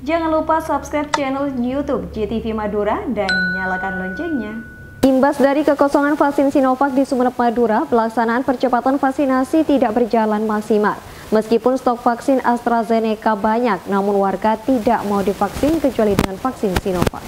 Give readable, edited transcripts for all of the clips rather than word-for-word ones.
Jangan lupa subscribe channel YouTube JTV Madura dan nyalakan loncengnya. Imbas dari kekosongan vaksin Sinovac di Sumeneb, Madura, pelaksanaan percepatan vaksinasi tidak berjalan maksimal. Meskipun stok vaksin AstraZeneca banyak, namun warga tidak mau divaksin kecuali dengan vaksin Sinovac.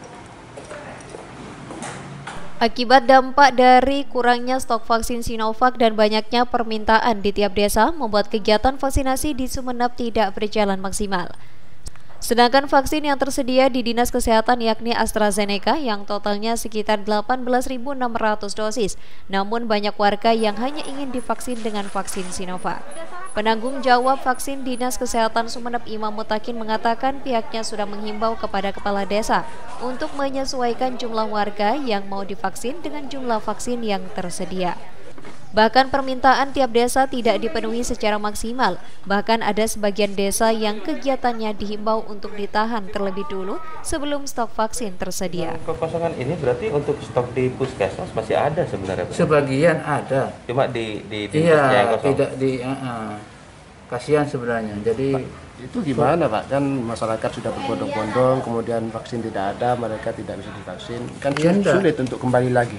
Akibat dampak dari kurangnya stok vaksin Sinovac dan banyaknya permintaan di tiap desa, membuat kegiatan vaksinasi di Sumeneb tidak berjalan maksimal. Sedangkan vaksin yang tersedia di Dinas Kesehatan yakni AstraZeneca yang totalnya sekitar 18.600 dosis, namun banyak warga yang hanya ingin divaksin dengan vaksin Sinovac. Penanggung jawab vaksin Dinas Kesehatan Sumeneb, Imam Mutakin, mengatakan pihaknya sudah menghimbau kepada kepala desa untuk menyesuaikan jumlah warga yang mau divaksin dengan jumlah vaksin yang tersedia. Bahkan permintaan tiap desa tidak dipenuhi secara maksimal. Bahkan ada sebagian desa yang kegiatannya dihimbau untuk ditahan terlebih dulu sebelum stok vaksin tersedia. Kekosongan ini berarti untuk stok di puskesmas masih ada sebenarnya? Sebagian ada. Cuma di iya, tidak di kasihan sebenarnya. Jadi itu gimana Pak? Kan masyarakat sudah berbondong-bondong, kemudian vaksin tidak ada, mereka tidak bisa divaksin. Kan sulit untuk kembali lagi.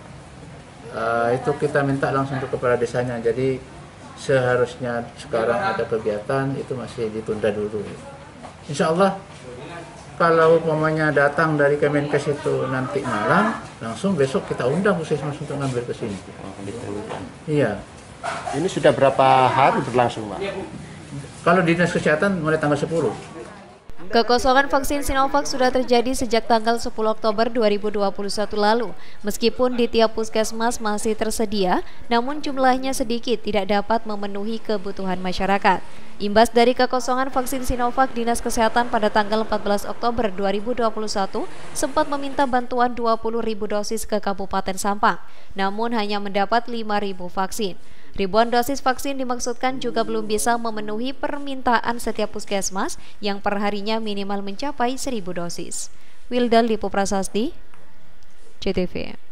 Itu kita minta langsung ke kepala desanya. Jadi seharusnya sekarang ada kegiatan itu masih ditunda dulu. Insya Allah kalau umpamanya datang dari Kemenkes itu nanti malam, langsung besok kita undang puskesmas untuk ngambil ke sini. Iya. Ini sudah berapa hari berlangsung Pak? Kalau Dinas Kesehatan mulai tanggal 10. Kekosongan vaksin Sinovac sudah terjadi sejak tanggal 10 Oktober 2021 lalu. Meskipun di tiap puskesmas masih tersedia, namun jumlahnya sedikit tidak dapat memenuhi kebutuhan masyarakat. Imbas dari kekosongan vaksin Sinovac, Dinas Kesehatan pada tanggal 14 Oktober 2021 sempat meminta bantuan 20.000 dosis ke Kabupaten Sampang, namun hanya mendapat 5.000 vaksin. Ribuan dosis vaksin dimaksudkan juga belum bisa memenuhi permintaan setiap puskesmas yang perharinya minimal mencapai 1.000 dosis. Wildal Lipo Prasasti, JTV.